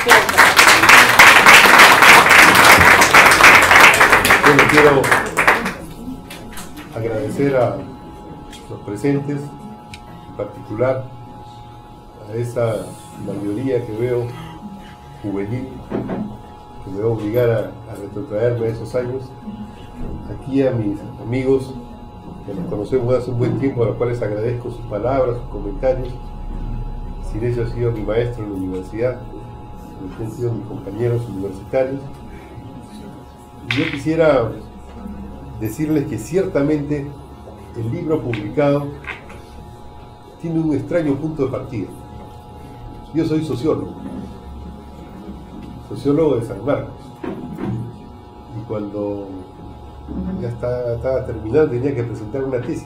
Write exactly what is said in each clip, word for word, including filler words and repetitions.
Bueno, quiero agradecer a los presentes, en particular a esa mayoría que veo juvenil, que me va a obligar a, a retrotraerme a esos años, aquí a mis amigos que nos conocemos hace un buen tiempo, a los cuales agradezco sus palabras, sus comentarios. Silencio ha sido mi maestro en la universidad, han sido mis compañeros universitarios. Y yo quisiera decirles que ciertamente el libro publicado tiene un extraño punto de partida. Yo soy sociólogo, sociólogo de San Marcos, y cuando ya estaba, estaba terminando tenía que presentar una tesis.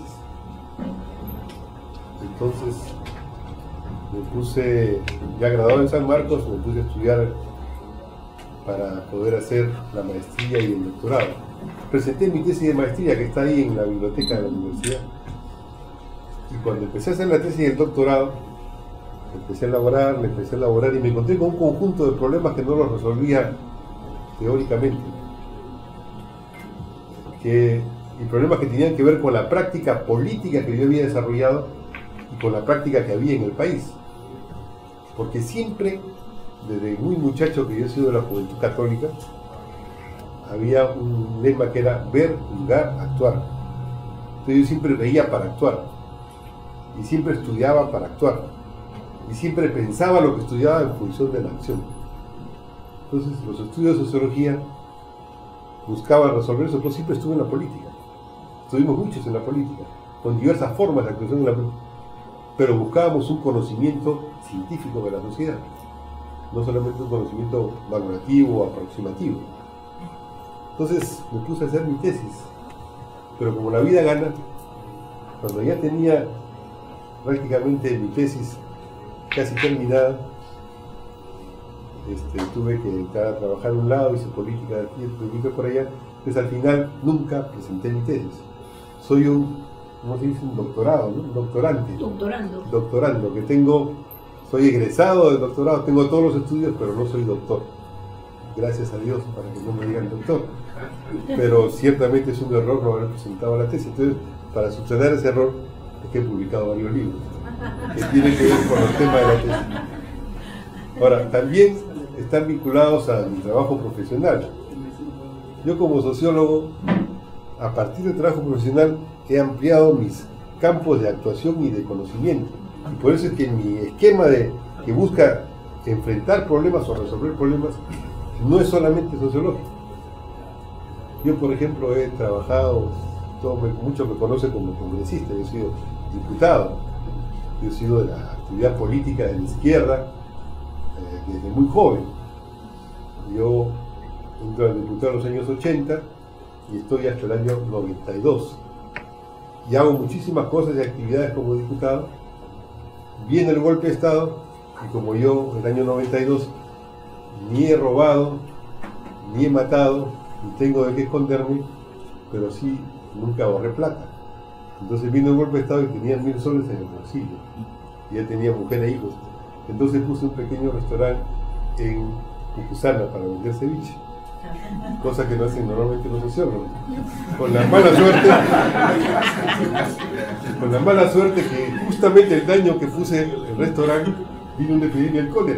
Entonces me puse, ya graduado en San Marcos, me puse a estudiar para poder hacer la maestría y el doctorado. Presenté mi tesis de maestría, que está ahí en la biblioteca de la universidad, y cuando empecé a hacer la tesis y el doctorado, empecé a elaborar, me empecé a elaborar y me encontré con un conjunto de problemas que no los resolvía teóricamente, que, y problemas que tenían que ver con la práctica política que yo había desarrollado y con la práctica que había en el país. Porque siempre, desde muy muchacho que yo he sido de la Juventud Católica, había un lema que era ver, juzgar, actuar. Entonces yo siempre veía para actuar, y siempre estudiaba para actuar, y siempre pensaba lo que estudiaba en función de la acción. Entonces los estudios de sociología buscaban resolver eso, pero siempre estuve en la política. Estuvimos muchos en la política, con diversas formas de actuación en la política, pero buscábamos un conocimiento científico de la sociedad, no solamente un conocimiento valorativo o aproximativo. Entonces me puse a hacer mi tesis, pero como la vida gana, cuando ya tenía prácticamente mi tesis casi terminada, este, tuve que entrar a trabajar a un lado, hice política de aquí, política por allá. Entonces al final nunca presenté mi tesis. Soy un, ¿cómo se dice? Un doctorado, ¿no? Un doctorante. Doctorando. Doctorando, que tengo, soy egresado del doctorado, tengo todos los estudios, pero no soy doctor. Gracias a Dios para que no me digan doctor. Pero ciertamente es un error no haber presentado la tesis. Entonces, para subsanar ese error, es que he publicado varios libros que tienen que ver con el tema de la tesis. Ahora, también están vinculados a mi trabajo profesional. Yo como sociólogo, a partir del trabajo profesional, he ampliado mis campos de actuación y de conocimiento. Y por eso es que mi esquema de que busca enfrentar problemas o resolver problemas no es solamente sociológico. Yo, por ejemplo, he trabajado, todo, muchos me conocen como congresista, yo he sido diputado, yo he sido de la actividad política de la izquierda eh, desde muy joven. Yo entro al diputado en los años ochenta y estoy hasta el año noventa y dos. Y hago muchísimas cosas y actividades como diputado. Viene el golpe de Estado y como yo en el año noventa y dos ni he robado, ni he matado, ni tengo de qué esconderme, pero sí nunca ahorré plata. Entonces vino el golpe de Estado y tenía mil soles en el bolsillo. Y ya tenía mujer e hijos. Entonces puse un pequeño restaurante en Pucusana para vender ceviche. Cosa que no hacen normalmente los sociólogos. Con la mala suerte, con la mala suerte que justamente el daño que puse en el restaurante vino una epidemia del cólera.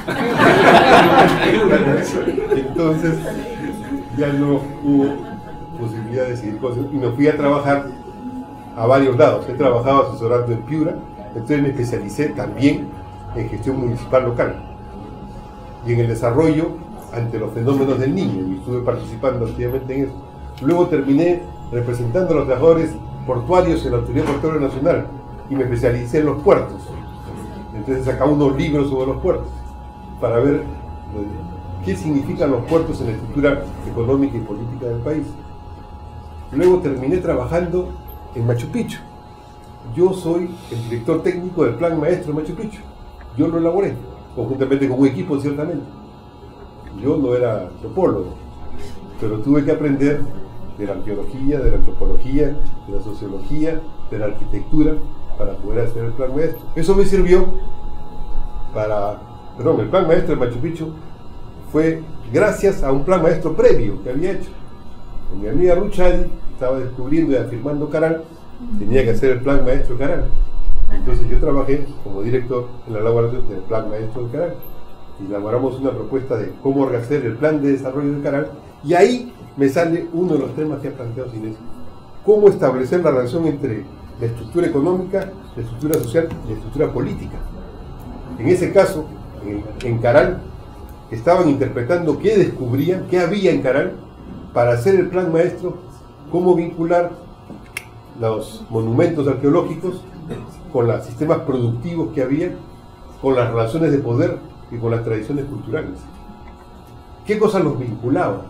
Entonces ya no hubo posibilidad de seguir cosas y me fui a trabajar a varios lados. He trabajado asesorando en Piura, entonces me especialicé también en gestión municipal local y en el desarrollo ante los fenómenos del niño, y estuve participando activamente en eso. Luego terminé representando a los trabajadores portuarios en la Autoridad Portuaria Nacional y me especialicé en los puertos. Entonces sacaba unos libros sobre los puertos para ver qué significan los puertos en la estructura económica y política del país. Luego terminé trabajando en Machu Picchu. Yo soy el director técnico del Plan Maestro de Machu Picchu. Yo lo elaboré, conjuntamente con un equipo, ciertamente. Yo no era antropólogo, pero tuve que aprender de la arqueología, de la antropología, de la sociología, de la arquitectura, para poder hacer el Plan Maestro. Eso me sirvió para perdón, el plan maestro de Machu Picchu fue gracias a un plan maestro previo que había hecho. Mi amiga Ruchadi estaba descubriendo y afirmando Caral, tenía que hacer el plan maestro de Caral. Entonces yo trabajé como director en la elaboración del plan maestro de Caral. Y elaboramos una propuesta de cómo hacer el plan de desarrollo de Caral. Y ahí me sale uno de los temas que ha planteado Inés. Cómo establecer la relación entre la estructura económica, la estructura social y la estructura política. En ese caso, en, en Caral, estaban interpretando qué descubrían, qué había en Caral, para hacer el plan maestro, cómo vincular los monumentos arqueológicos con los sistemas productivos que había, con las relaciones de poder y con las tradiciones culturales. ¿Qué cosas los vinculaba?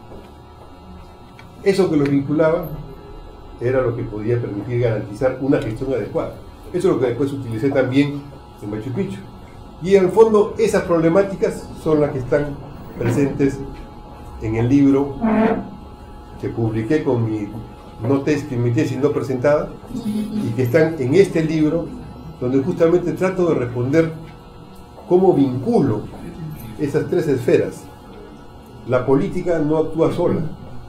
Eso que los vinculaba era lo que podía permitir garantizar una gestión adecuada. Eso es lo que después utilicé también en Machu Picchu. Y en el fondo esas problemáticas son las que están presentes en el libro que publiqué con mi no tesis, mi tesis no presentada, y que están en este libro, donde justamente trato de responder cómo vinculo esas tres esferas. La política no actúa sola,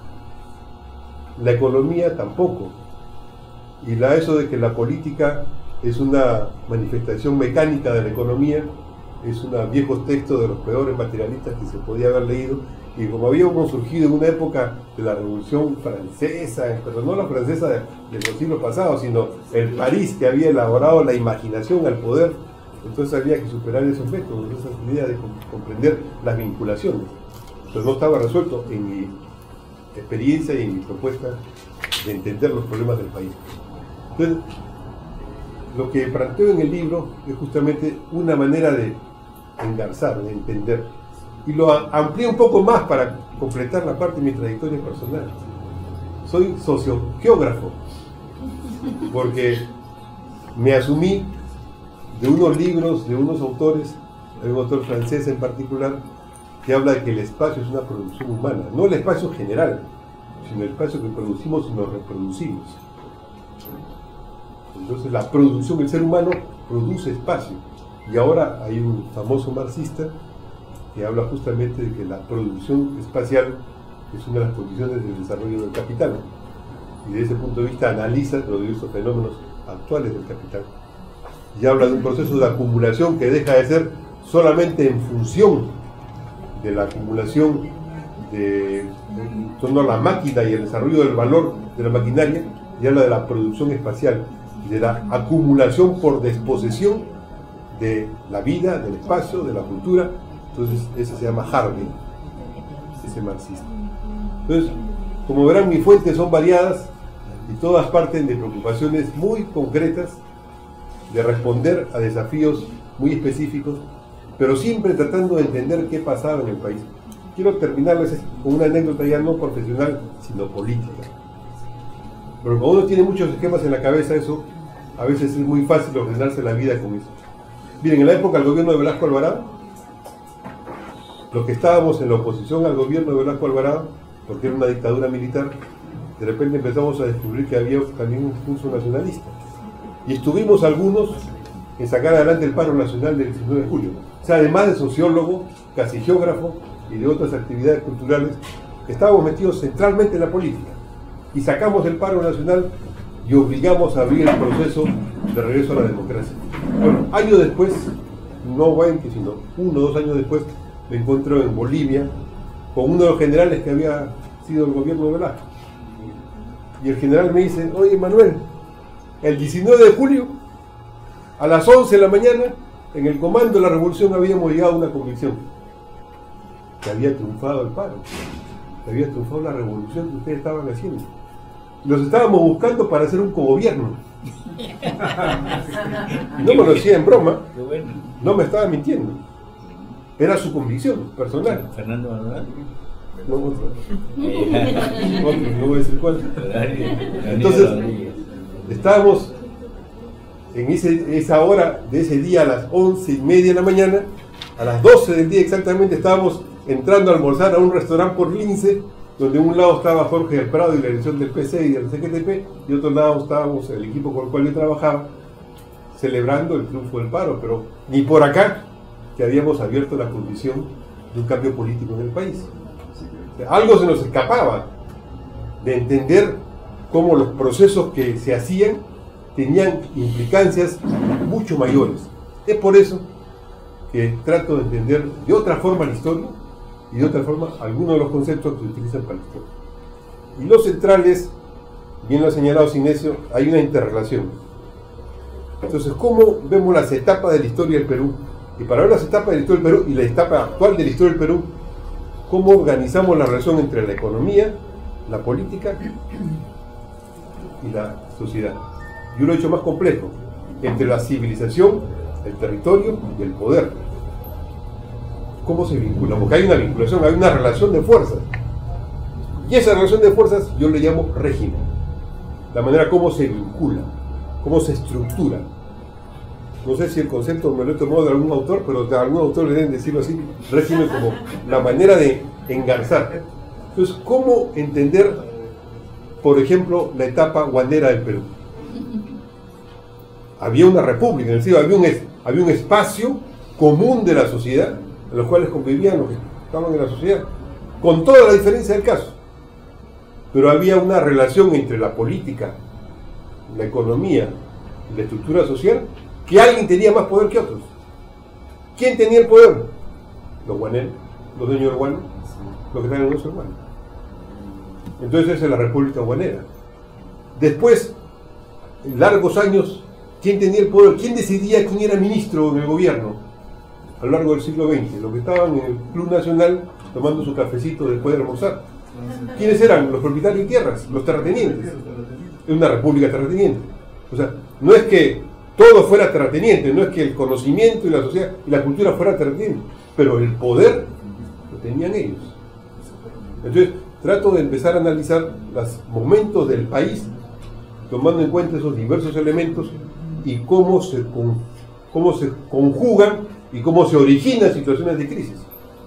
la economía tampoco, y la eso de que la política es una manifestación mecánica de la economía es unos viejos textos de los peores materialistas que se podía haber leído, y como habíamos surgido en una época de la Revolución Francesa, pero no la francesa de, de los siglos pasados, sino el París que había elaborado la imaginación al poder, entonces había que superar esos métodos, esas ideas de comprender las vinculaciones. Entonces no estaba resuelto en mi experiencia y en mi propuesta de entender los problemas del país. Entonces, lo que planteo en el libro es justamente una manera de engarzar, de entender. Y lo amplié un poco más para completar la parte de mi trayectoria personal. Soy sociogeógrafo, porque me asumí de unos libros, de unos autores, hay un autor francés en particular, que habla de que el espacio es una producción humana, no el espacio general, sino el espacio que producimos y nos reproducimos. Entonces la producción, el ser humano produce espacio, y ahora hay un famoso marxista que habla justamente de que la producción espacial es una de las condiciones del desarrollo del capital, y desde ese punto de vista analiza los diversos fenómenos actuales del capital, y habla de un proceso de acumulación que deja de ser solamente en función de la acumulación de, en torno a la máquina y el desarrollo del valor de la maquinaria, y habla de la producción espacial, de la acumulación por desposesión de la vida, del espacio, de la cultura. Entonces ese se llama Harvey, ese marxista. Entonces, como verán, mis fuentes son variadas y todas parten de preocupaciones muy concretas de responder a desafíos muy específicos, pero siempre tratando de entender qué pasaba en el país. Quiero terminarles con una anécdota ya no profesional, sino política. Pero como uno tiene muchos esquemas en la cabeza, eso a veces es muy fácil ordenarse la vida con eso. Miren, en la época del gobierno de Velasco Alvarado, los que estábamos en la oposición al gobierno de Velasco Alvarado, porque era una dictadura militar, de repente empezamos a descubrir que había también un impulso nacionalista. Y estuvimos algunos en sacar adelante el paro nacional del diecinueve de julio. O sea, además de sociólogo, casi geógrafo y de otras actividades culturales, estábamos metidos centralmente en la política. Y sacamos el paro nacional y obligamos a abrir el proceso de regreso a la democracia. Bueno, años después, no veinte, sino uno o dos años después, me encuentro en Bolivia con uno de los generales que había sido el gobierno de Velasco. Y el general me dice: oye, Manuel, el diecinueve de julio, a las once de la mañana, en el comando de la revolución habíamos llegado a una convicción, que había triunfado el paro, que había triunfado la revolución que ustedes estaban haciendo. Los estábamos buscando para hacer un cogobierno. No me lo decía en broma, no me estaba mintiendo. Era su convicción personal. Fernando Manuel. No, otro. Otro, no voy a decir cuál. Entonces, estábamos en ese, esa hora de ese día, a las once y media de la mañana, a las doce del día exactamente, estábamos entrando a almorzar a un restaurante por Lince, donde un lado estaba Jorge del Prado y la dirección del P C y del C G T P, y otro lado estábamos el equipo con el cual yo trabajaba, celebrando el triunfo del paro, pero ni por acá que habíamos abierto la condición de un cambio político en el país. O sea, algo se nos escapaba de entender cómo los procesos que se hacían tenían implicancias mucho mayores. Es por eso que trato de entender de otra forma la historia y de otra forma algunos de los conceptos que se utilizan para la historia. Y lo central es, bien lo ha señalado Sinesio, hay una interrelación. Entonces, ¿cómo vemos las etapas de la historia del Perú? Y para ver las etapas de la historia del Perú y la etapa actual de la historia del Perú, ¿cómo organizamos la relación entre la economía, la política y la sociedad? Yo lo he hecho más complejo, entre la civilización, el territorio y el poder. ¿Cómo se vincula? Porque hay una vinculación, hay una relación de fuerzas. Y esa relación de fuerzas yo le llamo régimen. La manera como se vincula, cómo se estructura. No sé si el concepto me lo he tomado de algún autor, pero de algún autor le deben decirlo así, régimen como la manera de engarzar. Entonces, ¿cómo entender, por ejemplo, la etapa guanera del Perú? Había una república, en el sentido, había un, había un espacio común de la sociedad, en los cuales convivían los que estaban en la sociedad, con toda la diferencia del caso. Pero había una relación entre la política, la economía y la estructura social, que alguien tenía más poder que otros. ¿Quién tenía el poder? Los guaneros, los dueños del guano, los que estaban en los hermanos. Entonces esa es la República Guanera. Después, en largos años, ¿quién tenía el poder? ¿Quién decidía quién era ministro en el gobierno? A lo largo del siglo veinte, los que estaban en el Club Nacional tomando su cafecito después de almorzar. ¿Quiénes eran? Los propietarios de tierras, los terratenientes. Es una república terrateniente. O sea, no es que todo fuera terrateniente, no es que el conocimiento y la sociedad y la cultura fuera terrateniente, pero el poder lo tenían ellos. Entonces, trato de empezar a analizar los momentos del país, tomando en cuenta esos diversos elementos y cómo se, cómo se conjugan y cómo se originan situaciones de crisis.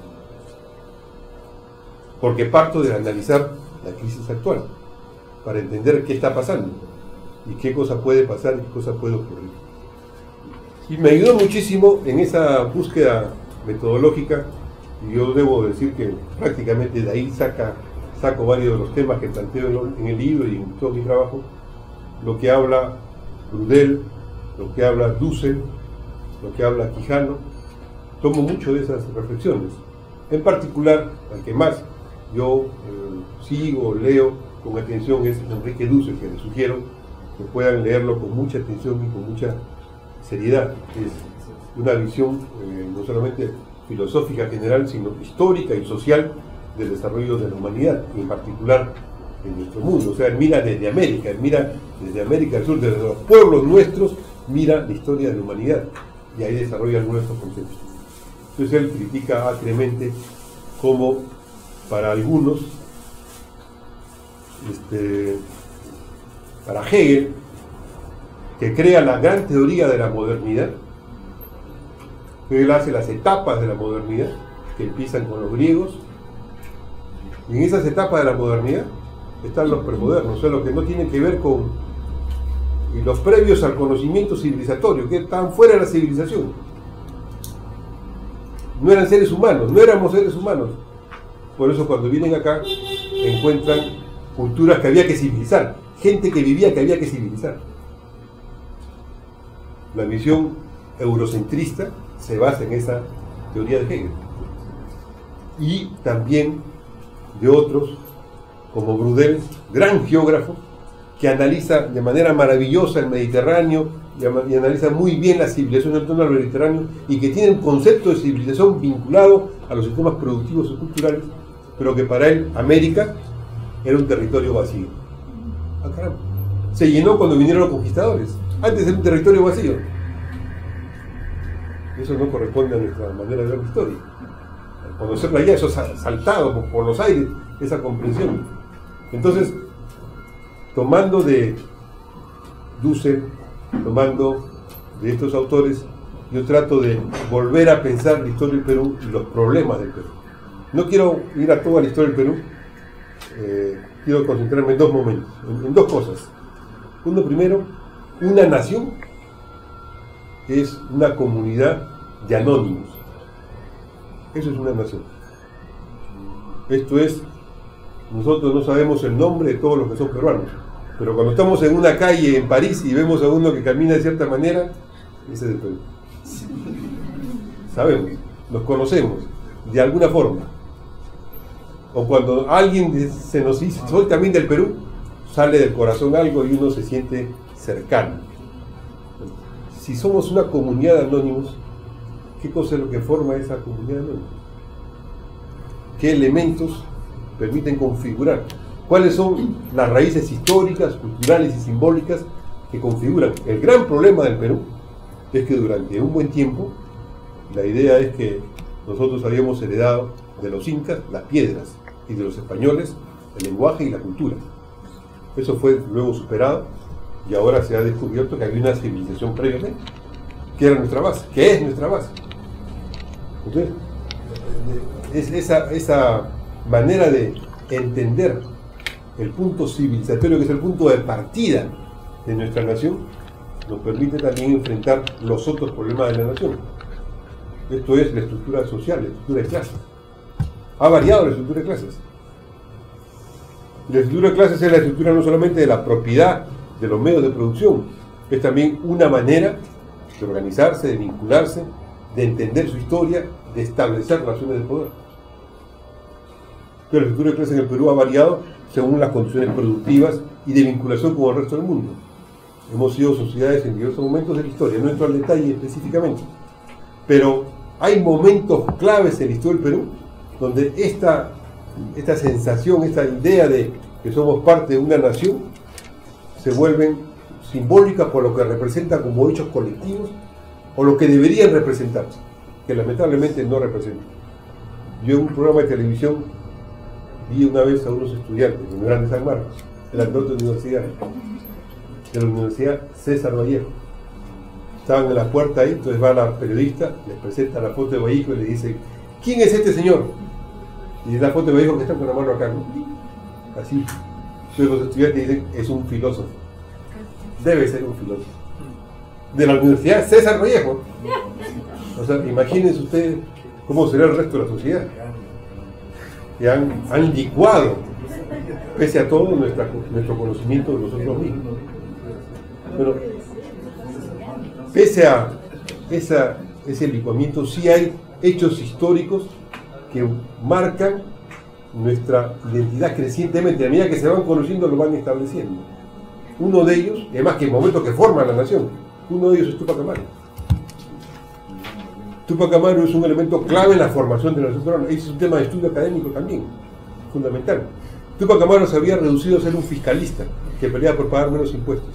Porque parto de analizar la crisis actual, para entender qué está pasando, y qué cosa puede pasar y qué cosa puede ocurrir. Y me ayudó muchísimo en esa búsqueda metodológica, y yo debo decir que prácticamente de ahí saca, saco varios de los temas que planteo en el libro y en todo mi trabajo, lo que habla Brudel, lo que habla Dussel, lo que habla Quijano. Tomo mucho de esas reflexiones. En particular, al que más yo eh, sigo, leo con atención es Enrique Dussel, que les sugiero que puedan leerlo con mucha atención y con mucha seriedad. Es una visión eh, no solamente filosófica general, sino histórica y social del desarrollo de la humanidad, y en particular en nuestro mundo. O sea, él mira desde América, él mira desde América del Sur, desde los pueblos nuestros, mira la historia de la humanidad, y ahí desarrolla algunos de estos conceptos. Entonces él critica acremente cómo para algunos, este, para Hegel, que crea la gran teoría de la modernidad, Hegel hace las etapas de la modernidad, que empiezan con los griegos, y en esas etapas de la modernidad están los premodernos, o sea, lo que no tiene que ver con y los previos al conocimiento civilizatorio, que están fuera de la civilización. No eran seres humanos, no éramos seres humanos. Por eso cuando vienen acá encuentran culturas que había que civilizar, gente que vivía que había que civilizar. La visión eurocentrista se basa en esa teoría de Hegel. Y también de otros, como Brudel, gran geógrafo, que analiza de manera maravillosa el Mediterráneo y analiza muy bien la civilización en torno al Mediterráneo, y que tiene un concepto de civilización vinculado a los sistemas productivos y culturales, pero que para él América era un territorio vacío. Ah, caramba. Se llenó cuando vinieron los conquistadores. Antes era un territorio vacío. Eso no corresponde a nuestra manera de ver la historia. Al conocerla ya, eso ha saltado por, por los aires, esa comprensión. Entonces, tomando de Dussel, tomando de estos autores, yo trato de volver a pensar la historia del Perú y los problemas del Perú. No quiero ir a toda la historia del Perú, eh, quiero concentrarme en dos momentos, en, en dos cosas. Uno, primero, una nación es una comunidad de anónimos. Eso es una nación. Esto es, nosotros no sabemos el nombre de todos los que son peruanos, pero cuando estamos en una calle en París y vemos a uno que camina de cierta manera, ese es el Perú. Sabemos, nos conocemos, de alguna forma. O cuando alguien se nos dice, soy también del Perú, sale del corazón algo y uno se siente cercano. Si somos una comunidad de anónimos, ¿qué cosa es lo que forma esa comunidad de anónimos? ¿Qué elementos permiten configurar? ¿Cuáles son las raíces históricas, culturales y simbólicas que configuran? El gran problema del Perú es que durante un buen tiempo la idea es que nosotros habíamos heredado de los incas las piedras y de los españoles el lenguaje y la cultura. Eso fue luego superado y ahora se ha descubierto que había una civilización previamente, que era nuestra base, que es nuestra base. Entonces, es esa, esa manera de entender el punto civilizatorio, que es el punto de partida de nuestra nación, nos permite también enfrentar los otros problemas de la nación. Esto es la estructura social, la estructura de clases. Ha variado la estructura de clases. La estructura de clases es la estructura no solamente de la propiedad de los medios de producción, es también una manera de organizarse, de vincularse, de entender su historia, de establecer relaciones de poder. Pero la estructura de clases en el Perú ha variado según las condiciones productivas y de vinculación con el resto del mundo. Hemos sido sociedades en diversos momentos de la historia, no entro al detalle específicamente, pero hay momentos claves en la historia del Perú donde esta, esta sensación, esta idea de que somos parte de una nación se vuelven simbólicas por lo que representan como hechos colectivos o lo que deberían representar, que lamentablemente no representan. Yo en un programa de televisión vi una vez a unos estudiantes de Gran San Marcos, de la universidad, de la Universidad César Vallejo. Estaban en la puerta ahí, entonces va la periodista, les presenta la foto de Vallejo y le dice, ¿quién es este señor? Y es la foto de Vallejo que está con la mano acá, ¿no? Así. Entonces los estudiantes dicen, es un filósofo. Debe ser un filósofo. De la Universidad César Vallejo. O sea, imagínense ustedes cómo será el resto de la sociedad. Que han, han licuado, pese a todo, nuestra, nuestro conocimiento de nosotros mismos. Bueno, pese a esa, ese licuamiento, sí hay hechos históricos que marcan nuestra identidad crecientemente. A medida que se van conociendo, lo van estableciendo. Uno de ellos, además que en el momento que forman la nación, uno de ellos es Túpac Amaru. Túpac Amaru es un elemento clave en la formación de la nación peruana. Ese es un tema de estudio académico también, fundamental. Túpac Amaru se había reducido a ser un fiscalista que peleaba por pagar menos impuestos.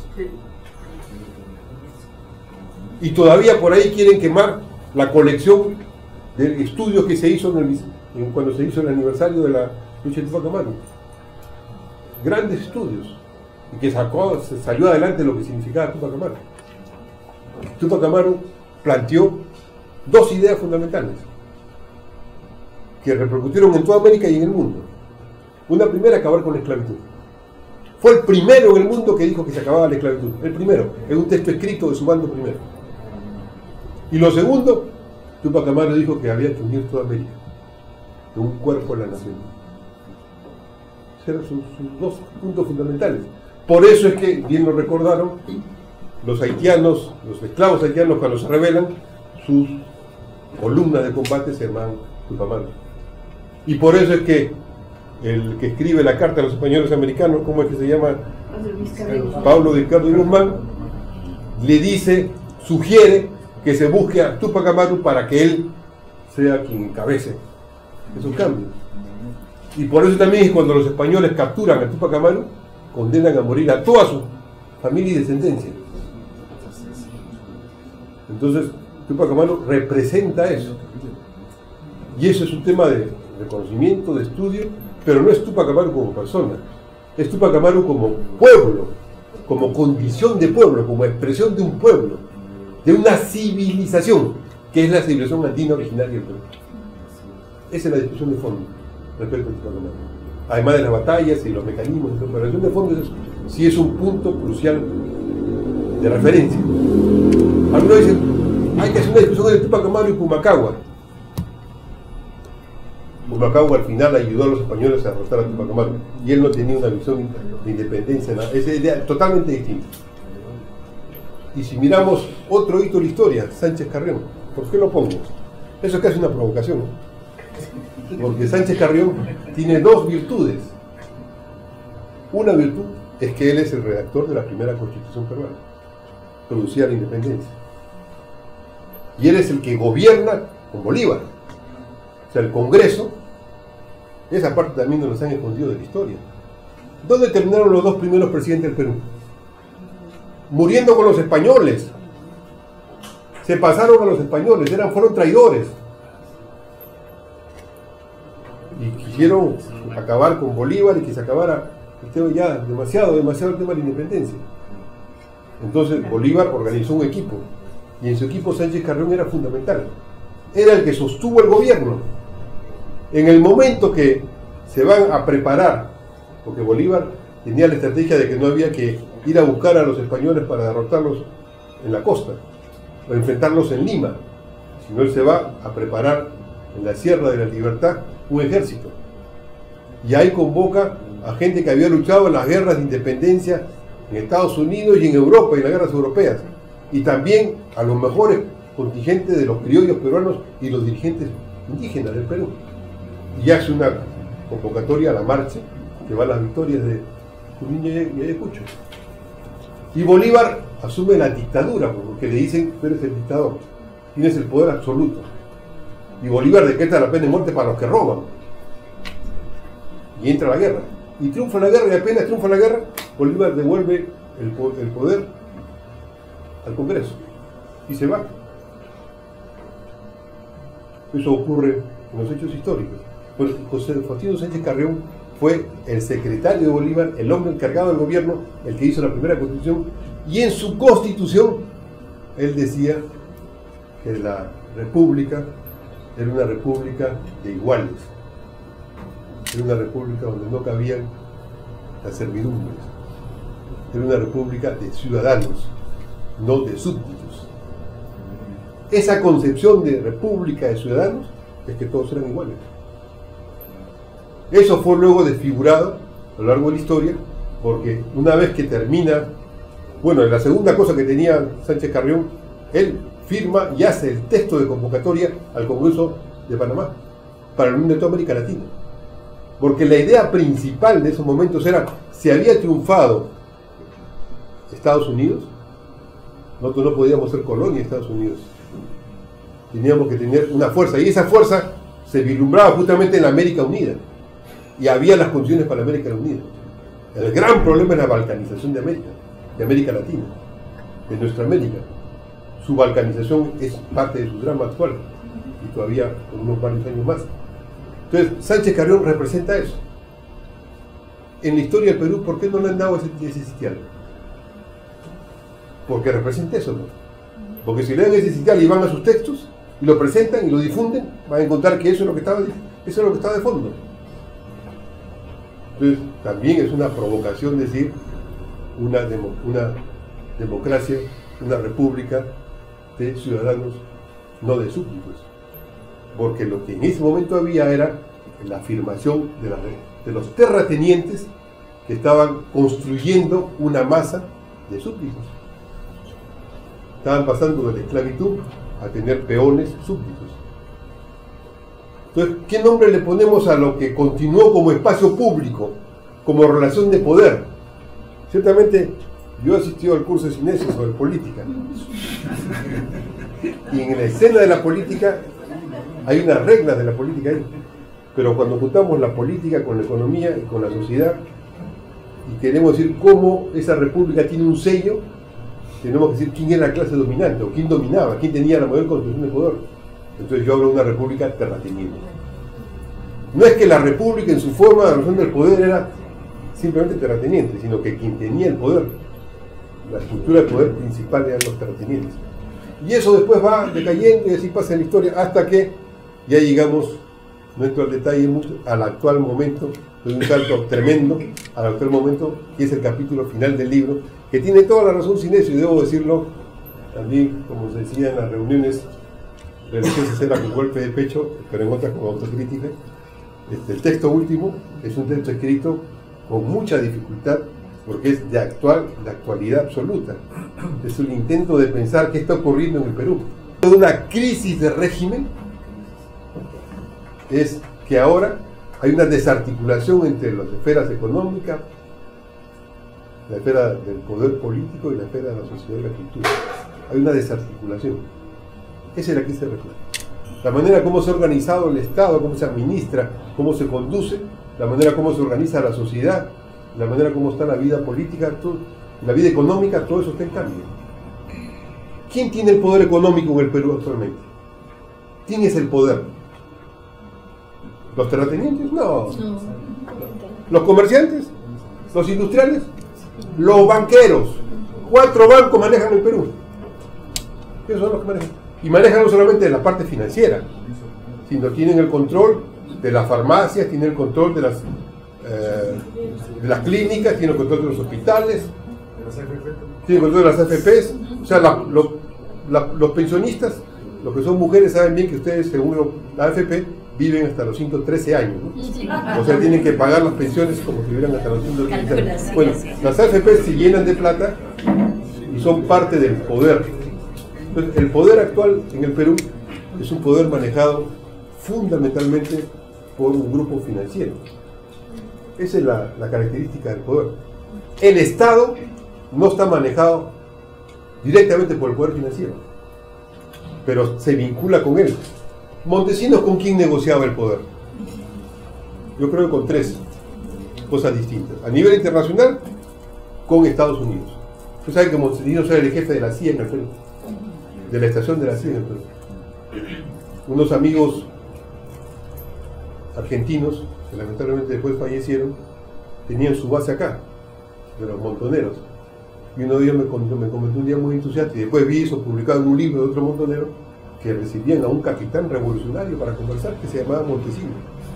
Y todavía por ahí quieren quemar la colección de estudios que se hizo en el, en, cuando se hizo el aniversario de la lucha de Túpac Amaru. Grandes estudios, y que sacó, se salió adelante lo que significaba Túpac Amaru. Túpac Amaru planteó dos ideas fundamentales que repercutieron en toda América y en el mundo. Una primera, acabar con la esclavitud. Fue el primero en el mundo que dijo que se acababa la esclavitud. El primero, en un texto escrito de su bando primero. Y lo segundo, Túpac Amaru dijo que había que unir toda América en un cuerpo de la nación. Esos eran sus, sus dos puntos fundamentales. Por eso es que, bien lo recordaron, los haitianos, los esclavos haitianos, cuando se rebelan, sus columnas de combate se llaman Túpac Amaru. Y por eso es que el que escribe la carta a los españoles americanos, ¿cómo es que se llama? Pablo Ricardo Guzmán, le dice, sugiere que se busque a Túpac Amaru para que él sea quien encabece esos cambios. Y por eso también es cuando los españoles capturan a Túpac Amaru, condenan a morir a toda su familia y descendencia. Entonces, Túpac Amaru representa eso. Y eso es un tema de reconocimiento, de estudio, pero no es Túpac Amaru como persona, es Túpac Amaru como pueblo, como condición de pueblo, como expresión de un pueblo, de una civilización, que es la civilización andina originaria del Perú. Esa es la discusión de fondo respecto a Túpac Amaru. Además de las batallas y los mecanismos, pero la discusión de fondo es eso. Sí es un punto crucial de referencia. Algunos dicen, hay que hacer una discusión de Túpac Amaru y Pumacahua. Humacao al final ayudó a los españoles a derrotar a Tupac Amaru, y él no tenía una visión de independencia, nada. Esa idea totalmente distinta. Y si miramos otro hito de la historia, Sánchez Carrión, ¿por qué lo pongo? Eso es casi una provocación, ¿no? Porque Sánchez Carrión tiene dos virtudes. Una virtud es que él es el redactor de la primera constitución peruana, producida la independencia. Y él es el que gobierna con Bolívar. O sea, el Congreso, esa parte también nos han escondido de la historia. ¿Dónde terminaron los dos primeros presidentes del Perú? Muriendo con los españoles. Se pasaron a los españoles, eran, fueron traidores. Y quisieron acabar con Bolívar y que se acabara el tema ya, demasiado, demasiado el tema de la independencia. Entonces Bolívar organizó un equipo, y en su equipo Sánchez Carrión era fundamental. Era el que sostuvo el gobierno. En el momento que se van a preparar, porque Bolívar tenía la estrategia de que no había que ir a buscar a los españoles para derrotarlos en la costa, o enfrentarlos en Lima, sino él se va a preparar en la Sierra de la Libertad un ejército. Y ahí convoca a gente que había luchado en las guerras de independencia en Estados Unidos y en Europa, y en las guerras europeas, y también a los mejores contingentes de los criollos peruanos y los dirigentes indígenas del Perú. Y hace una convocatoria a la marcha, que van las victorias de Junín y Ayacucho. Y Bolívar asume la dictadura, porque le dicen, tú eres el dictador, tienes el poder absoluto. Y Bolívar decreta la pena de muerte para los que roban. Y entra la guerra. Y triunfa la guerra, y apenas triunfa la guerra, Bolívar devuelve el, el poder al Congreso. Y se va. Eso ocurre en los hechos históricos. Pues José Faustino Sánchez Carrión fue el secretario de Bolívar, el hombre encargado del gobierno, el que hizo la primera constitución, y en su constitución él decía que la república era una república de iguales, era una república donde no cabían las servidumbres, era una república de ciudadanos, no de súbditos. Esa concepción de república de ciudadanos es que todos eran iguales. Eso fue luego desfigurado a lo largo de la historia, porque una vez que termina, bueno, la segunda cosa que tenía Sánchez Carrión, él firma y hace el texto de convocatoria al Congreso de Panamá para la Unión de toda América Latina. Porque la idea principal de esos momentos era, si había triunfado Estados Unidos, nosotros no podíamos ser colonia de Estados Unidos. Teníamos que tener una fuerza, y esa fuerza se vislumbraba justamente en la América Unida. Y había las condiciones para América Unida. El gran problema es la balcanización de América, de América Latina, de nuestra América. Su balcanización es parte de su drama actual, y todavía por unos varios años más. Entonces, Sánchez Carrión representa eso. En la historia del Perú, ¿por qué no le han dado ese, ese sitial? Porque representa eso, ¿no? Porque si le dan ese sitial y van a sus textos, y lo presentan y lo difunden, van a encontrar que eso es lo que estaba, eso es lo que estaba de fondo. Entonces, también es una provocación decir una, demo, una democracia, una república de ciudadanos, no de súbditos. Porque lo que en ese momento había era la afirmación de, la, de los terratenientes que estaban construyendo una masa de súbditos. Estaban pasando de la esclavitud a tener peones súbditos. Entonces, ¿qué nombre le ponemos a lo que continuó como espacio público, como relación de poder? Ciertamente, yo he asistido al curso de Cinesis sobre política. Y en la escena de la política hay unas reglas de la política ahí. Pero cuando juntamos la política con la economía y con la sociedad, y queremos decir cómo esa república tiene un sello, tenemos que decir quién era la clase dominante, o quién dominaba, quién tenía la mayor concentración de poder. Entonces yo hablo de una república terrateniente. No es que la república en su forma de relación del poder era simplemente terrateniente, sino que quien tenía el poder, la estructura de poder principal eran los terratenientes. Y eso después va decayendo y así pasa en la historia hasta que ya llegamos, no entro al detalle mucho, al actual momento, de un salto tremendo, al actual momento, que es el capítulo final del libro, que tiene toda la razón Sinesio, y debo decirlo también, como se decía en las reuniones religiosas, era con golpe de pecho, pero en otras con autocrítica, Este, el texto último es un texto escrito con mucha dificultad porque es de, actual, de actualidad absoluta. Es un intento de pensar qué está ocurriendo en el Perú. Una crisis de régimen es que ahora hay una desarticulación entre las esferas económicas, la esfera del poder político y la esfera de la sociedad y la cultura. Hay una desarticulación. Esa es la crisis de régimen. La manera como se ha organizado el Estado, cómo se administra, cómo se conduce, la manera como se organiza la sociedad, la manera como está la vida política, todo, la vida económica, todo eso está en cambio. ¿Quién tiene el poder económico en el Perú actualmente? ¿Quién es el poder? ¿Los terratenientes? No. ¿Los comerciantes? ¿Los industriales? Los banqueros. Cuatro bancos manejan el Perú. ¿Qué son los que manejan? Y manejan no solamente la parte financiera, sino tienen el control de las farmacias, tienen el control de las, eh, de las clínicas, tienen el control de los hospitales, tienen el control de las A F Pes. O sea, la, lo, la, los pensionistas, los que son mujeres, saben bien que ustedes, según lo, la A F P, viven hasta los ciento trece años, ¿no? O sea, tienen que pagar las pensiones como si vivieran hasta los ciento trece años. Bueno, las A F P se llenan de plata y son parte del poder. Entonces, el poder actual en el Perú es un poder manejado fundamentalmente por un grupo financiero. Esa es la, la característica del poder. El Estado no está manejado directamente por el poder financiero, pero se vincula con él. Montesinos, ¿con quién negociaba el poder? Yo creo que con tres cosas distintas. A nivel internacional, con Estados Unidos. Usted sabe que Montesinos era el jefe de la C I A en el Perú, de la estación de la C I A en el Perú. Unos amigos argentinos, que lamentablemente después fallecieron, tenían su base acá, de los montoneros. Y uno de ellos me comentó, me comentó un día muy entusiasta, y después vi eso publicado en un libro de otro montonero, que recibían a un capitán revolucionario para conversar, que se llamaba Montesinos.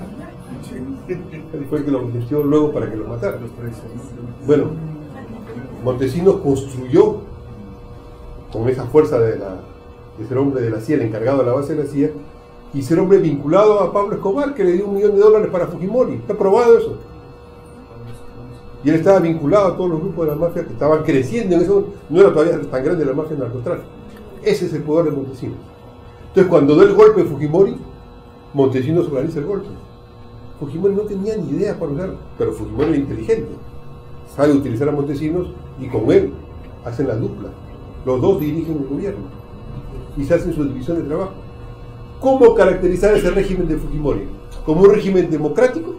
Él fue el que lo metió luego para que lo mataran. Bueno, Montesinos construyó, con esa fuerza de, la, de ser hombre de la C I A, el encargado de la base de la C I A, y ser hombre vinculado a Pablo Escobar, que le dio un millón de dólares para Fujimori. Está probado eso. Y él estaba vinculado a todos los grupos de la mafia que estaban creciendo en eso. No era todavía tan grande la mafia del narcotráfico. Ese es el poder de Montesinos. Entonces, cuando da el golpe de Fujimori, Montesinos organiza el golpe. Fujimori no tenía ni idea para usar, pero Fujimori era inteligente. Sabe utilizar a Montesinos y con él hacen la dupla. Los dos dirigen el gobierno y se hacen su división de trabajo. ¿Cómo caracterizar ese régimen de Fujimori? ¿Como un régimen democrático?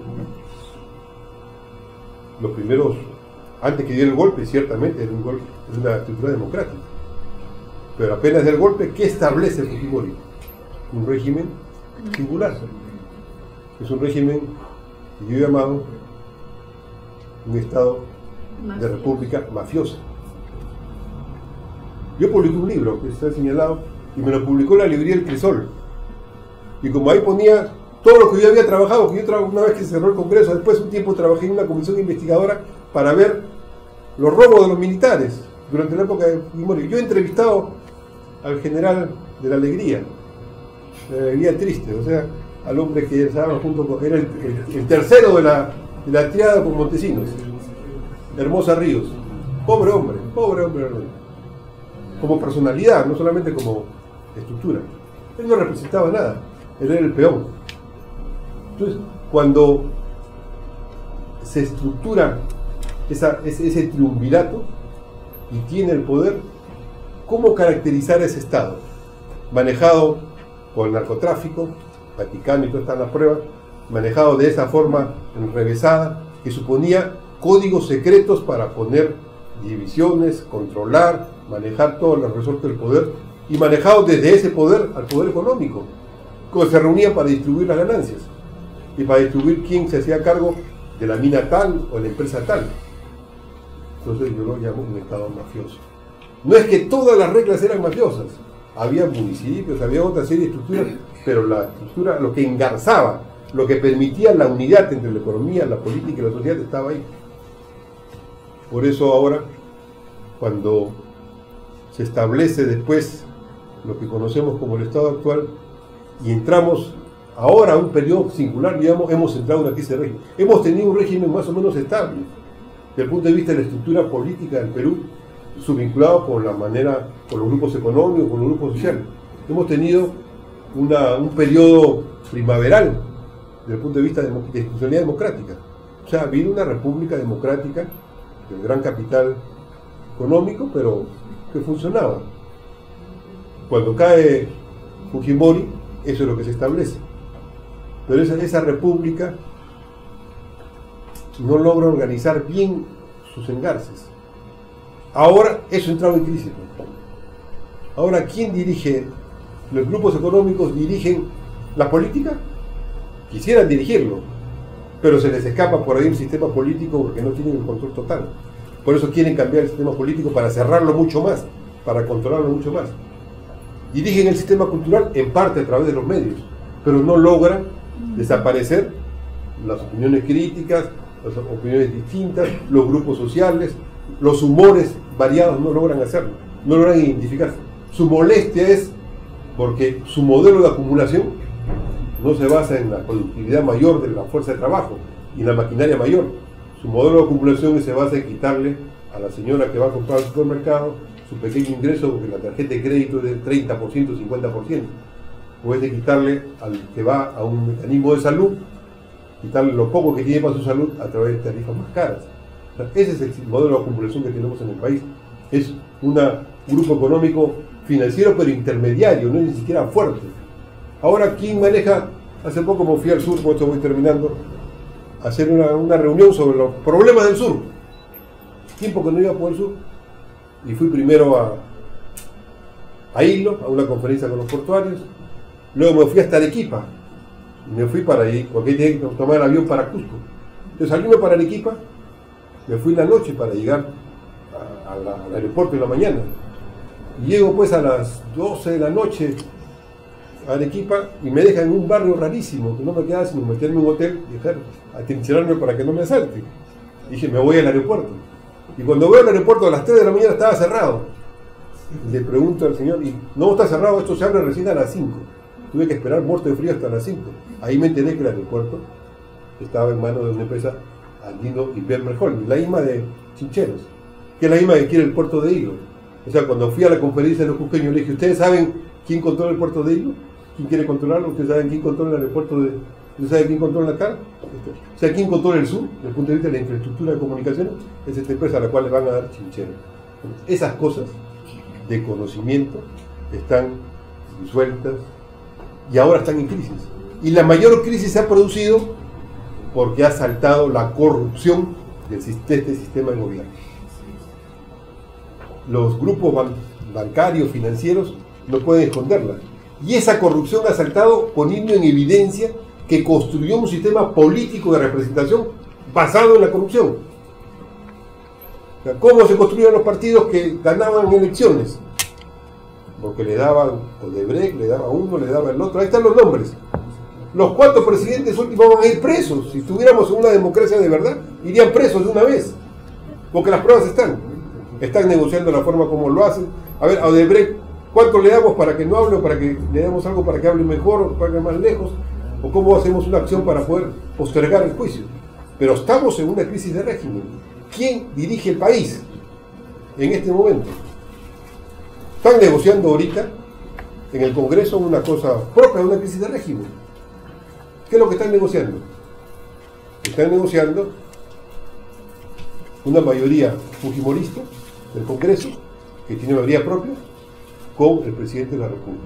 Los primeros, antes que diera el golpe, ciertamente era un golpe, es una estructura democrática. Pero apenas del golpe, ¿qué establece Fujimori? Un régimen singular. Es un régimen que yo he llamado un estado de república mafiosa. Yo publiqué un libro que está señalado y me lo publicó la librería El Crisol. Y como ahí ponía todo lo que yo había trabajado, que yo trabajé una vez que se cerró el Congreso, después de un tiempo trabajé en una comisión investigadora para ver los robos de los militares durante la época de Fujimori. Yo he entrevistado al general de la Alegría, de la Alegría Triste, o sea, al hombre que estaba junto con, era el, el, el tercero de la, de la triada con Montesinos, Hermosa Ríos. Pobre hombre, pobre hombre, como personalidad, no solamente como estructura. Él no representaba nada, él era el peón. Entonces, cuando se estructura esa, ese, ese triunvirato y tiene el poder, ¿cómo caracterizar ese Estado? Manejado por el narcotráfico, Vaticano y todas están las pruebas, manejado de esa forma enrevesada, que suponía códigos secretos para poner divisiones, controlar, manejar todos los resortes del poder, y manejado desde ese poder al poder económico, que se reunían para distribuir las ganancias y para distribuir quién se hacía cargo de la mina tal o de la empresa tal. Entonces yo lo llamo un Estado mafioso. No es que todas las reglas eran mafiosas, había municipios, había otra serie de estructuras, pero la estructura, lo que engarzaba, lo que permitía la unidad entre la economía, la política y la sociedad estaba ahí. Por eso ahora, cuando se establece después lo que conocemos como el Estado actual y entramos ahora, un periodo singular, digamos, hemos entrado en una crisis de régimen. Hemos tenido un régimen más o menos estable, desde el punto de vista de la estructura política del Perú, subvinculado con la manera, con los grupos económicos, con los grupos sociales. Hemos tenido una, un periodo primaveral, desde el punto de vista de, de institucionalidad democrática. O sea, ha habido una república democrática, de gran capital económico, pero que funcionaba. Cuando cae Fujimori, eso es lo que se establece. Pero esa, esa república no logra organizar bien sus engarces. Ahora eso ha entrado en crisis. Ahora, ¿quién dirige? ¿Los grupos económicos dirigen la política? Quisieran dirigirlo, pero se les escapa por ahí el sistema político porque no tienen el control total. Por eso quieren cambiar el sistema político para cerrarlo mucho más, para controlarlo mucho más. Dirigen el sistema cultural en parte a través de los medios, pero no logran desaparecer las opiniones críticas, las opiniones distintas, los grupos sociales, los humores variados no logran hacerlo, no logran identificarse. Su molestia es porque su modelo de acumulación no se basa en la productividad mayor de la fuerza de trabajo y en la maquinaria mayor. Su modelo de acumulación se basa en quitarle a la señora que va a comprar al supermercado su pequeño ingreso, porque la tarjeta de crédito es del treinta por ciento, cincuenta por ciento. O es de quitarle al que va a un mecanismo de salud, quitarle lo poco que tiene para su salud a través de tarifas más caras. O sea, ese es el modelo de acumulación que tenemos en el país. Es una, un grupo económico financiero, pero intermediario, no es ni siquiera fuerte. Ahora, ¿quién maneja? Hace poco me fui al sur, por esto voy terminando, a hacer una, una reunión sobre los problemas del sur. Tiempo que no iba por el sur. Y fui primero a, a Hilo, a una conferencia con los portuarios. Luego me fui hasta Arequipa. Y me fui para ahí, porque tenía que tomar el avión para Cusco. Entonces salíme para Arequipa, me fui en la noche para llegar a, a la, al aeropuerto en la mañana. Y llego pues a las doce de la noche a Arequipa y me dejan en un barrio rarísimo, que no me quedaba sino meterme en un hotel y dejar atrincherarme para que no me asalten. Dije, me voy al aeropuerto. Y cuando veo el aeropuerto a las tres de la mañana estaba cerrado. Y le pregunto al señor, y no está cerrado, esto se abre recién a las cinco. Tuve que esperar muerto de frío hasta las cinco. Ahí me enteré que el aeropuerto estaba en manos de una empresa Andino y Bermer Holding, la misma de Chincheros, que es la misma que quiere el puerto de Hilo. O sea, cuando fui a la conferencia de los cusqueños le dije, ¿ustedes saben quién controla el puerto de Hilo? ¿Quién quiere controlarlo? ¿Ustedes saben quién controla el aeropuerto de... ¿Ustedes saben quién controla acá? O sea, ¿quién controla el sur? Desde el punto de vista de la infraestructura de comunicaciones, es esta empresa a la cual le van a dar Chincheros. Esas cosas de conocimiento están disueltas y ahora están en crisis. Y la mayor crisis se ha producido porque ha saltado la corrupción de este sistema de gobierno. Los grupos ban bancarios, financieros, no pueden esconderla. Y esa corrupción ha saltado poniendo en evidencia que construyó un sistema político de representación basado en la corrupción. O sea, ¿cómo se construían los partidos que ganaban elecciones? Porque le daban Odebrecht, le daba uno, le daba el otro. Ahí están los nombres. Los cuatro presidentes últimos van a ir presos. Si estuviéramos en una democracia de verdad, irían presos de una vez. Porque las pruebas están. Están negociando la forma como lo hacen. A ver, a Odebrecht, ¿cuánto le damos para que no hable o para que le damos algo para que hable mejor o para que más lejos? ¿O cómo hacemos una acción para poder postergar el juicio? Pero estamos en una crisis de régimen. ¿Quién dirige el país en este momento? Están negociando ahorita en el Congreso una cosa propia de una crisis de régimen. ¿Qué es lo que están negociando? Están negociando una mayoría fujimorista del Congreso, que tiene mayoría propia, con el presidente de la República.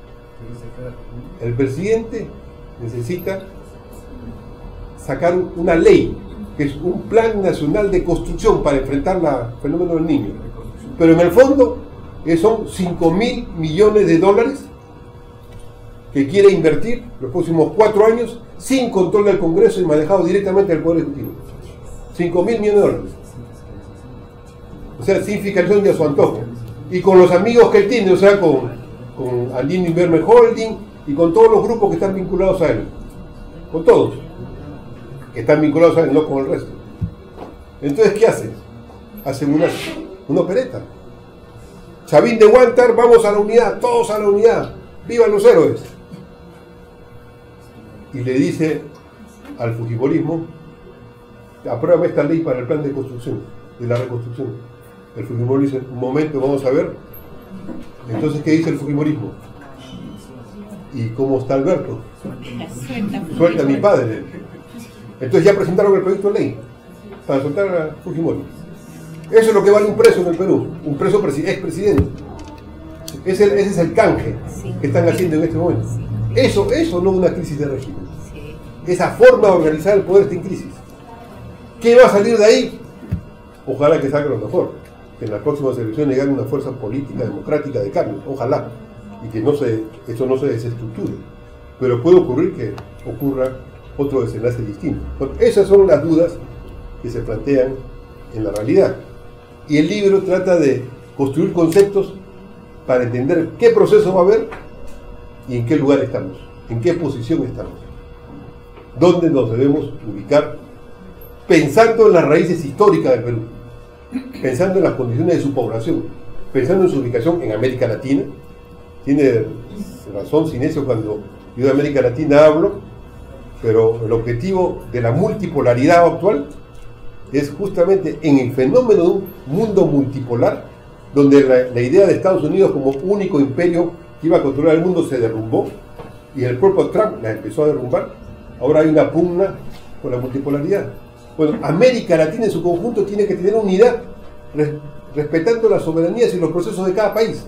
El presidente necesita sacar una ley, que es un plan nacional de construcción para enfrentar el fenómeno del niño. Pero en el fondo son cinco mil millones de dólares que quiere invertir los próximos cuatro años sin control del Congreso y manejado directamente del Poder Ejecutivo. cinco mil millones de dólares. O sea, sin fiscalización y a su antojo. Y con los amigos que él tiene, o sea, con, con Andino y Bermer Holding y con todos los grupos que están vinculados a él. Con todos. Que están vinculados a él, no con el resto. Entonces, ¿qué hacen? Hacen una, una opereta. Chavín de Huántar, vamos a la unidad, todos a la unidad. ¡Vivan los héroes! y le dice al fujimorismo, aprueba esta ley para el plan de construcción, de la reconstrucción. El fujimorismo dice, un momento, vamos a ver. Entonces, ¿qué dice el fujimorismo? ¿Y cómo está Alberto? Suelta a mi padre. Entonces ya presentaron el proyecto de ley para soltar a Fujimori. Eso es lo que vale un preso en el Perú, un preso expresidente. Ese, ese es el canje que están haciendo en este momento. Eso, eso no es una crisis de régimen. Esa forma de organizar el poder está en crisis. ¿Qué va a salir de ahí? Ojalá que salga lo mejor. Que en las próximas elecciones gane una fuerza política, democrática de cambio. Ojalá. Y que no se, eso no se desestructure. Pero puede ocurrir que ocurra otro desenlace distinto. Bueno, esas son las dudas que se plantean en la realidad. Y el libro trata de construir conceptos para entender qué proceso va a haber y en qué lugar estamos, en qué posición estamos, dónde nos debemos ubicar, pensando en las raíces históricas del Perú, pensando en las condiciones de su población, pensando en su ubicación en América Latina. Tiene razón Sinesio cuando yo de América Latina hablo, pero el objetivo de la multipolaridad actual es justamente en el fenómeno de un mundo multipolar, donde la, la idea de Estados Unidos como único imperio que iba a controlar el mundo se derrumbó, y el propio Trump la empezó a derrumbar. Ahora hay una pugna por la multipolaridad. Bueno, América Latina en su conjunto tiene que tener unidad, res, respetando las soberanías y los procesos de cada país.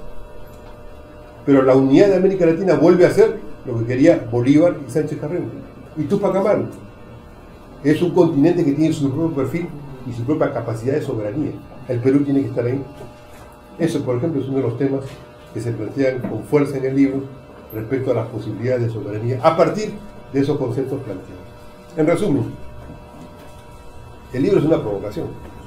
Pero la unidad de América Latina vuelve a ser lo que quería Bolívar y Sánchez Carrero y Túpac Amaru. Es un continente que tiene su propio perfil y su propia capacidad de soberanía. El Perú tiene que estar ahí. Eso, por ejemplo, es uno de los temas que se plantean con fuerza en el libro respecto a las posibilidades de soberanía a partir de esos conceptos planteados. En resumen, el libro es una provocación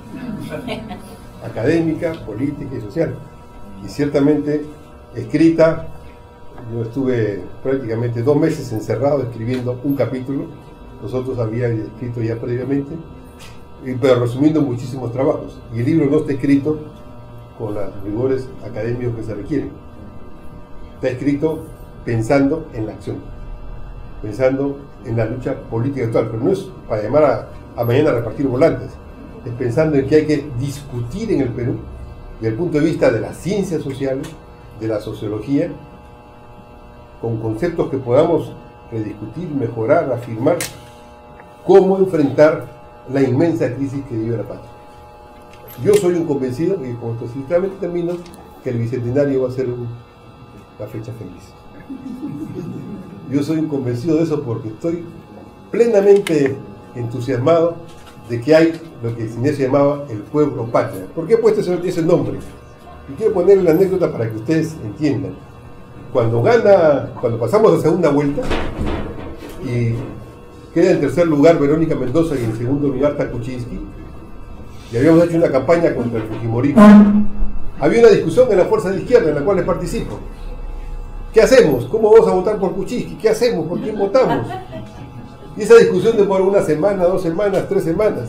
académica, política y social, y ciertamente escrita. Yo estuve prácticamente dos meses encerrado escribiendo un capítulo, nosotros habíamos escrito ya previamente, pero resumiendo muchísimos trabajos, y el libro no está escrito con los rigores académicos que se requieren. Está escrito pensando en la acción, pensando en la lucha política actual, pero no es para llamar a, a mañana a repartir volantes, es pensando en que hay que discutir en el Perú desde el punto de vista de las ciencias sociales, de la sociología, con conceptos que podamos rediscutir, mejorar, afirmar cómo enfrentar la inmensa crisis que vive la patria. Yo soy un convencido, y con esto sinceramente termino, que el Bicentenario va a ser un, una fecha feliz. Yo soy un convencido de eso porque estoy plenamente entusiasmado de que hay lo que Sinesio llamaba el pueblo patria. ¿Por qué he puesto ese, ese nombre? Y quiero ponerle la anécdota para que ustedes entiendan. Cuando gana, cuando pasamos a segunda vuelta y queda en tercer lugar Verónica Mendoza y en segundo lugar Takuchinsky, y habíamos hecho una campaña contra el fujimorismo, había una discusión en la fuerza de izquierda en la cual les participo. ¿Qué hacemos? ¿Cómo vamos a votar por Kuczynski? ¿Qué hacemos? ¿Por quién votamos? Y esa discusión demoró una semana, dos semanas, tres semanas.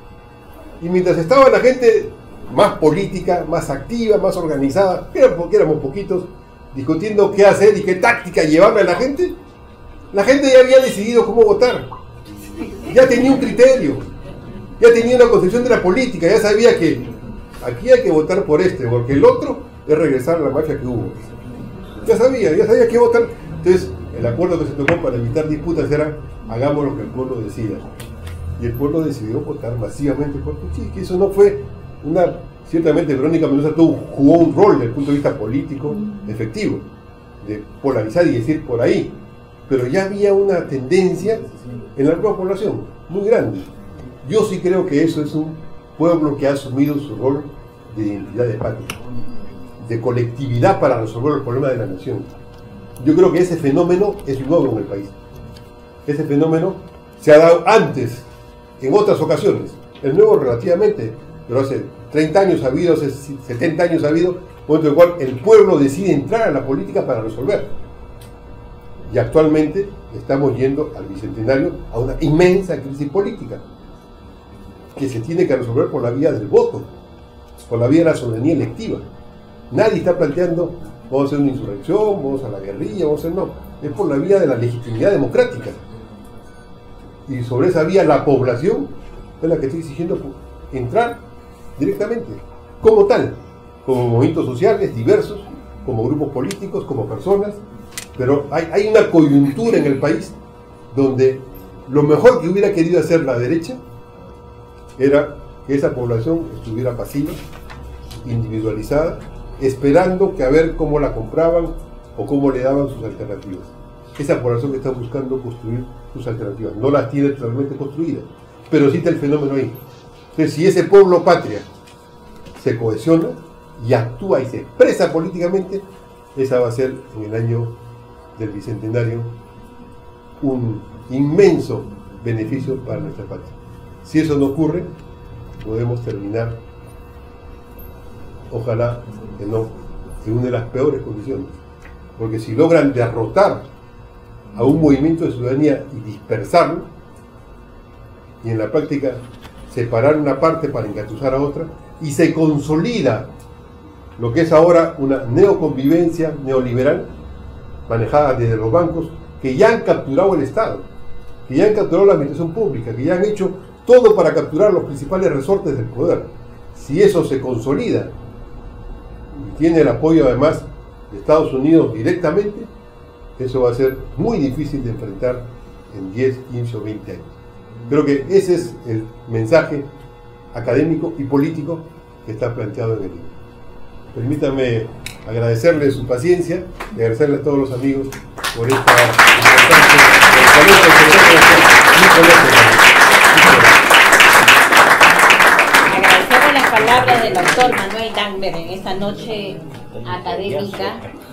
Y mientras estaba la gente más política, más activa, más organizada, porque éramos poquitos, discutiendo qué hacer y qué táctica llevarle a la gente, la gente ya había decidido cómo votar. Ya tenía un criterio, ya tenía una concepción de la política, ya sabía que aquí hay que votar por este, porque el otro es regresar a la mafia que hubo. Ya sabía, ya sabía qué votar. Entonces, el acuerdo que se tomó para evitar disputas era, hagamos lo que el pueblo decida. Y el pueblo decidió votar masivamente por Kuczynski. Eso no fue una... Ciertamente Verónica Mendoza tuvo, jugó un rol desde el punto de vista político efectivo, de polarizar y decir por ahí. Pero ya había una tendencia en la nueva población, muy grande. Yo sí creo que eso es un pueblo que ha asumido su rol de identidad de patria, de colectividad para resolver los problemas de la nación. Yo creo que ese fenómeno es nuevo en el país. Ese fenómeno se ha dado antes, en otras ocasiones. Es nuevo relativamente, pero hace treinta años ha habido, hace setenta años ha habido, momento en el cual el pueblo decide entrar a la política para resolver. Y actualmente estamos yendo al Bicentenario a una inmensa crisis política que se tiene que resolver por la vía del voto, por la vía de la soberanía electiva. Nadie está planteando, vamos a hacer una insurrección, vamos a la guerrilla, vamos a hacer, no. Es por la vía de la legitimidad democrática. Y sobre esa vía la población es la que está exigiendo entrar directamente, como tal, como movimientos sociales diversos, como grupos políticos, como personas, pero hay, hay una coyuntura en el país donde lo mejor que hubiera querido hacer la derecha era que esa población estuviera pasiva, individualizada, esperando que a ver cómo la compraban o cómo le daban sus alternativas. Esa población que está buscando construir sus alternativas, no las tiene totalmente construidas, pero sí está el fenómeno ahí. Entonces, si ese pueblo patria se cohesiona y actúa y se expresa políticamente, esa va a ser en el año del Bicentenario un inmenso beneficio para nuestra patria. Si eso no ocurre, podemos terminar, ojalá que no, en una de las peores condiciones, porque si logran derrotar a un movimiento de ciudadanía y dispersarlo, y en la práctica separar una parte para engatusar a otra, y se consolida lo que es ahora una neoconvivencia neoliberal manejada desde los bancos que ya han capturado el Estado, que ya han capturado la administración pública, que ya han hecho todo para capturar los principales resortes del poder. Si eso se consolida y tiene el apoyo además de Estados Unidos directamente, eso va a ser muy difícil de enfrentar en diez, quince o veinte años. Creo que ese es el mensaje académico y político que está planteado en el libro. Permítame agradecerle su paciencia y agradecerle a todos los amigos por esta importante agradecerle las palabras del doctor Manuel Dangler en esta noche académica